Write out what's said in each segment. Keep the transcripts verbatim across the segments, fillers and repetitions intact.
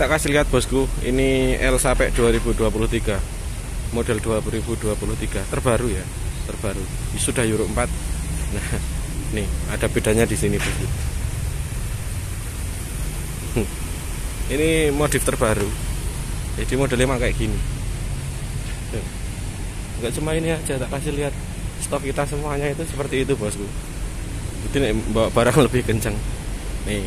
tak kasih lihat bosku, ini L sampai dua ribu dua puluh tiga, model dua ribu dua puluh tiga, terbaru ya, terbaru. Sudah Euro empat. Nah, nih ada bedanya di sini bosku. Ini modif terbaru, jadi modelnya emang kayak gini. Enggak cuma ini aja, tak kasih lihat stok kita semuanya itu seperti itu bosku. Jadi bawa barang lebih kencang. Nih.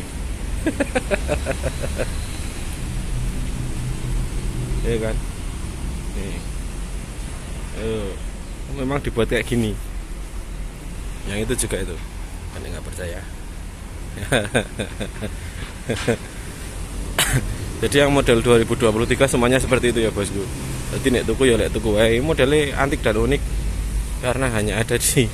Ya kan, nih, uh, memang dibuat kayak gini. Yang itu juga itu, kan nggak percaya. Jadi yang model dua ribu dua puluh tiga semuanya seperti itu ya bosku. Jadi nek tuku ya lek tuku wae, modelnya antik dan unik karena hanya ada di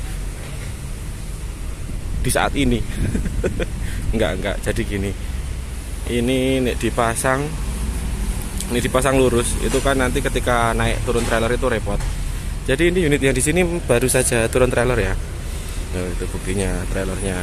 di saat ini. Enggak enggak. Jadi gini, ini nek dipasang. Ini dipasang lurus, itu kan nanti ketika naik turun trailer itu repot. Jadi ini unit yang di sini baru saja turun trailer ya. Nah, itu buktinya trailernya.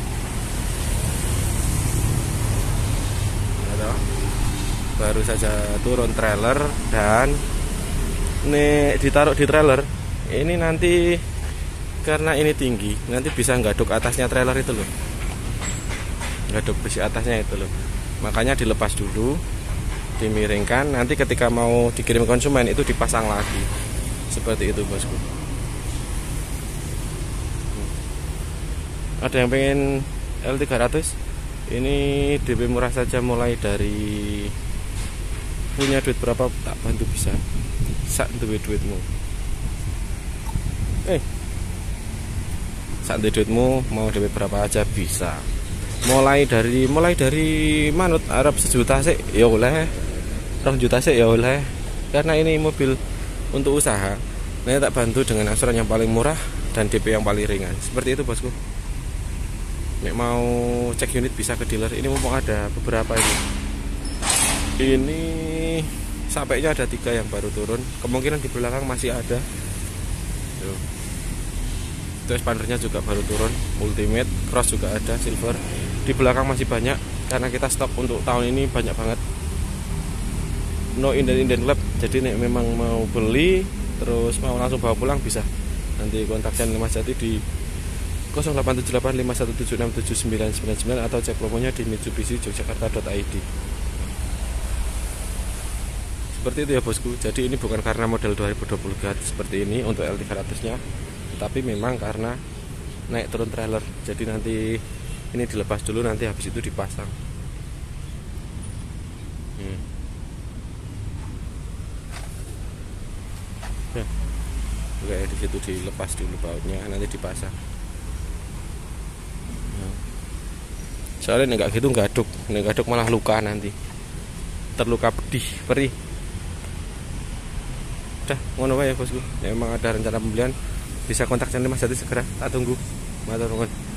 Baru saja turun trailer dan ini ditaruh di trailer. Ini nanti karena ini tinggi, nanti bisa nggaduk atasnya trailer itu loh. Nggaduk besi atasnya itu loh. Makanya dilepas dulu, dimiringkan, nanti ketika mau dikirim konsumen itu dipasang lagi seperti itu bosku. Ada yang pengen L tiga ratus, ini D P murah saja, mulai dari punya duit berapa tak bantu bisa sak duit duitmu eh sak duitmu mau D P berapa aja bisa, mulai dari mulai dari manut Arab sejuta sih ya oleh, rong juta sih ya oleh, karena ini mobil untuk usaha. Nah, tak bantu dengan angsuran yang paling murah dan D P yang paling ringan. Seperti itu bosku. Nek mau cek unit bisa ke dealer. Ini mumpung ada beberapa ini. Ini sampainya ada tiga yang baru turun. Kemungkinan di belakang masih ada. Tuh. Itu expandernya juga baru turun. Ultimate, cross juga ada, silver. Di belakang masih banyak karena kita stok untuk tahun ini banyak banget. No inden-inden club. Jadi nek memang mau beli terus mau langsung bawa pulang bisa. Nanti kontak channel Mas Jati di nol delapan tujuh delapan lima satu tujuh enam tujuh sembilan sembilan sembilan atau cek promonya di mitsubishi jogjakarta dot i d. Seperti itu ya bosku. Jadi ini bukan karena model dua ribu dua puluh tiga seperti ini untuk L tiga ratus nya, tapi memang karena naik turun trailer. Jadi nanti ini dilepas dulu, nanti habis itu dipasang. hmm. Ya. Oke, di situ dilepas dulu bautnya, nanti dipasang. Soalnya enggak gitu gaduk, nek gaduk malah luka nanti. Terluka pedih, perih. Udah, ngono wae ya bosku. Ya, memang ada rencana pembelian, bisa kontak channel Mas Jati segera. Tak tunggu. Matur nuwun.